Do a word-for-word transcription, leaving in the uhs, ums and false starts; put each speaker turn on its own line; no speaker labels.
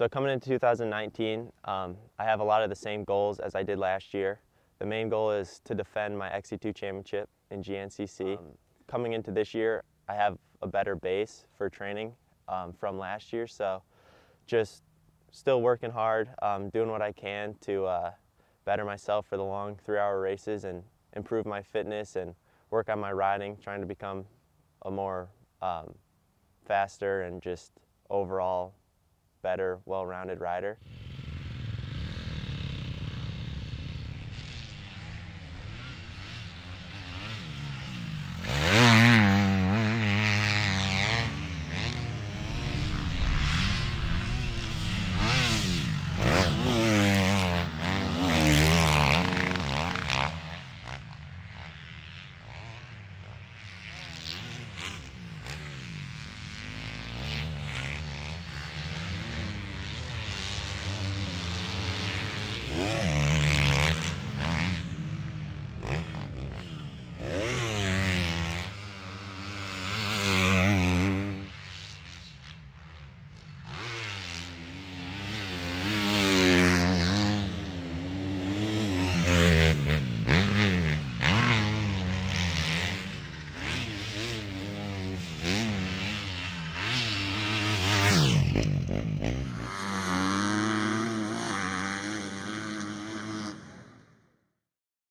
So coming into two thousand nineteen, um, I have a lot of the same goals as I did last year. The main goal is to defend my X C two championship in G N C C. Um, coming into this year, I have a better base for training um, from last year, so just still working hard, um, doing what I can to uh, better myself for the long three-hour races and improve my fitness and work on my riding, trying to become a more um, faster and just overall better, well-rounded rider.
Mm-hmm.